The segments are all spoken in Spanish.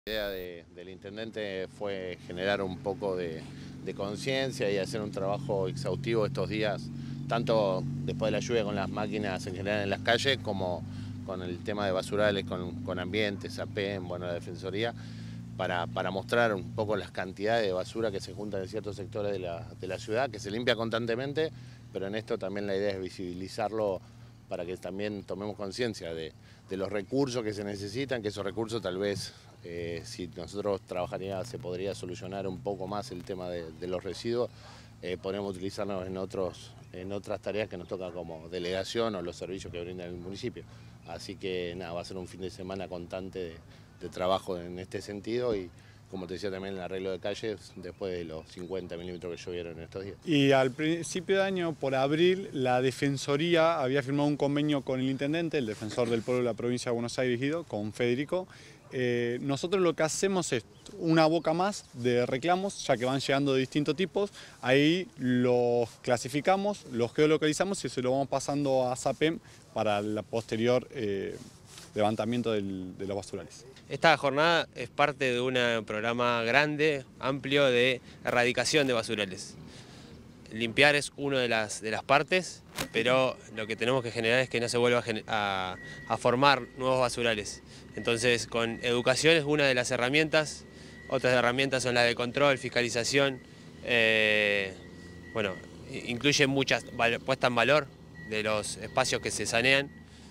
La idea del intendente fue generar un poco de conciencia y hacer un trabajo exhaustivo estos días, tanto después de la lluvia con las máquinas en general en las calles, como con el tema de basurales, con ambientes, APEM, bueno, la Defensoría, para mostrar un poco las cantidades de basura que se juntan en ciertos sectores de la ciudad, que se limpia constantemente, pero en esto también la idea es visibilizarlo para que también tomemos conciencia de los recursos que se necesitan, que esos recursos tal vez, si nosotros trabajaríamos, se podría solucionar un poco más el tema de los residuos, podríamos utilizarlos en otras tareas que nos tocan como delegación o los servicios que brinda el municipio. Así que nada, va a ser un fin de semana constante de trabajo en este sentido y, como te decía, también el arreglo de calles después de los 50 milímetros que llovieron en estos días. Y al principio de año, por abril, la Defensoría había firmado un convenio con el intendente, el defensor del pueblo de la provincia de Buenos Aires, Guido, con Federico. Nosotros lo que hacemos es una boca más de reclamos, ya que van llegando de distintos tipos. Ahí los clasificamos, los geolocalizamos y se lo vamos pasando a SAPEM para el posterior levantamiento de los basurales. Esta jornada es parte de un programa grande, amplio de erradicación de basurales. Limpiar es una de las partes, pero lo que tenemos que generar es que no se vuelva a formar nuevos basurales. Entonces, con educación es una de las herramientas, otras herramientas son las de control, fiscalización, bueno, incluye muchas, puesta en valor de los espacios que se sanean,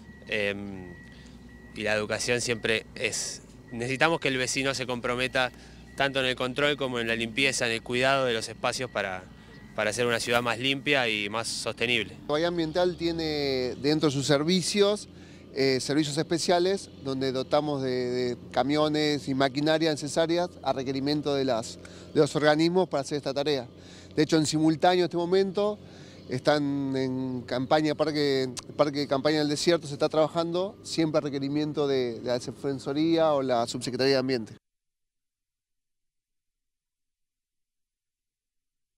y la educación siempre es... Necesitamos que el vecino se comprometa tanto en el control como en la limpieza, en el cuidado de los espacios para hacer una ciudad más limpia y más sostenible. Bahía Ambiental tiene dentro de sus servicios, servicios especiales, donde dotamos de camiones y maquinaria necesarias a requerimiento de los organismos para hacer esta tarea. De hecho, en simultáneo en este momento, están en campaña, parque de campaña del desierto, se está trabajando siempre a requerimiento de la Defensoría o la Subsecretaría de Ambiente.